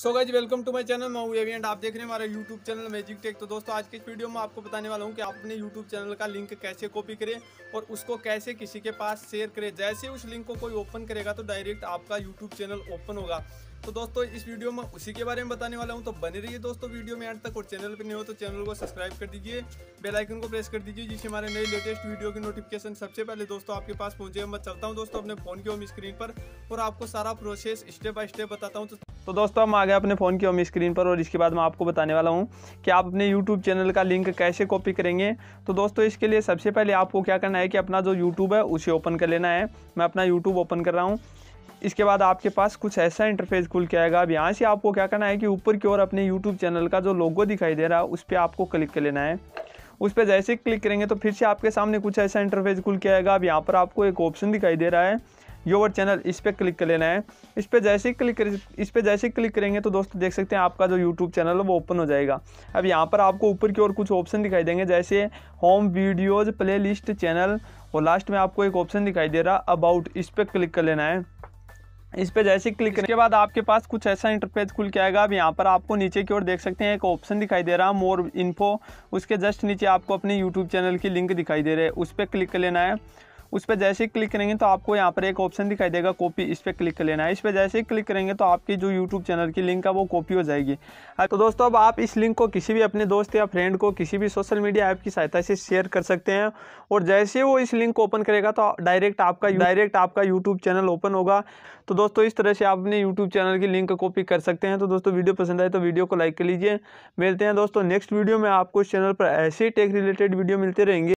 So guys welcome to my channel. मैं हूं एवी and आप देख रहे हैं हमारा यूट्यूब चैनल मैजिक टेक। तो दोस्तों आज के इस वीडियो में आपको बताने वाला हूं कि आप अपने यूट्यूब चैनल का लिंक कैसे कॉपी करें और उसको कैसे किसी के पास शेयर करें। जैसे उस लिंक को कोई ओपन करेगा तो डायरेक्ट आपका यूट्यूब चैनल ओपन होगा। तो दोस्तों इस वीडियो में उसी के बारे में बताने वाला हूं, तो बने रहिए दोस्तों वीडियो में एंड तक। और चैनल पर नहीं हो तो चैनल को सब्सक्राइब कर दीजिए, बेल आइकन को प्रेस कर दीजिए, जिससे हमारे नए लेटेस्ट वीडियो की नोटिफिकेशन सबसे पहले दोस्तों आपके पास पहुंचे। मैं चलता हूं दोस्तों अपने फ़ोन की होम स्क्रीन पर और आपको सारा प्रोसेस स्टेप बाय स्टेप बताता हूं। तो दोस्तों हम आ गए अपने फ़ोन की होम स्क्रीन पर और इसके बाद मैं आपको बताने वाला हूं कि आप अपने यूट्यूब चैनल का लिंक कैसे कॉपी करेंगे। तो दोस्तों इसके लिए सबसे पहले आपको क्या करना है कि अपना जो यूट्यूब है उसे ओपन कर लेना है। मैं अपना यूट्यूब ओपन कर रहा हूं। इसके बाद आपके पास कुछ ऐसा इंटरफेस खुल के आएगा। अब यहाँ से आपको क्या करना है कि ऊपर की ओर अपने यूट्यूब चैनल का जो लोगो दिखाई दे रहा है उस पर आपको क्लिक कर लेना है। उस पर जैसे ही क्लिक करेंगे तो फिर से आपके सामने कुछ ऐसा इंटरफेस खुल के आएगा। अब यहाँ पर आपको एक ऑप्शन दिखाई दे रहा है योर चैनल, इस पर क्लिक कर लेना है। इस पर जैसे ही क्लिक करेंगे तो दोस्तों देख सकते हैं आपका जो यूट्यूब चैनल है वो ओपन हो जाएगा। अब यहाँ पर आपको ऊपर की ओर कुछ ऑप्शन दिखाई देंगे, जैसे home, videos, playlist, channel और लास्ट में आपको एक ऑप्शन दिखाई दे रहा अबाउट, इस पर क्लिक कर लेना है। इस पे जैसे क्लिक करने के बाद आपके पास कुछ ऐसा इंटरफेस खुल के आएगा। अब यहाँ पर आपको नीचे की ओर देख सकते हैं एक ऑप्शन दिखाई दे रहा है मोर इन्फो, उसके जस्ट नीचे आपको अपने यूट्यूब चैनल की लिंक दिखाई दे रहे हैं, उस पर क्लिक कर लेना है। उस पर जैसे ही क्लिक करेंगे तो आपको यहाँ पर एक ऑप्शन दिखाई देगा कॉपी, इस पर क्लिक कर लेना है। इस पर जैसे ही क्लिक करेंगे तो आपकी जो यूट्यूब चैनल की लिंक है वो कॉपी हो जाएगी। तो दोस्तों अब आप इस लिंक को किसी भी अपने दोस्त या फ्रेंड को किसी भी सोशल मीडिया ऐप की सहायता से शेयर कर सकते हैं और जैसे वो इस लिंक को ओपन करेगा तो डायरेक्ट आपका यूट्यूब चैनल ओपन होगा। तो दोस्तों इस तरह से आप अपने यूट्यूब चैनल की लिंक कॉपी कर सकते हैं। तो दोस्तों वीडियो पसंद आए तो वीडियो को लाइक कर लीजिए। मिलते हैं दोस्तों नेक्स्ट वीडियो में। आपको इस चैनल पर ऐसे टेक रिलेटेड वीडियो मिलते रहेंगे।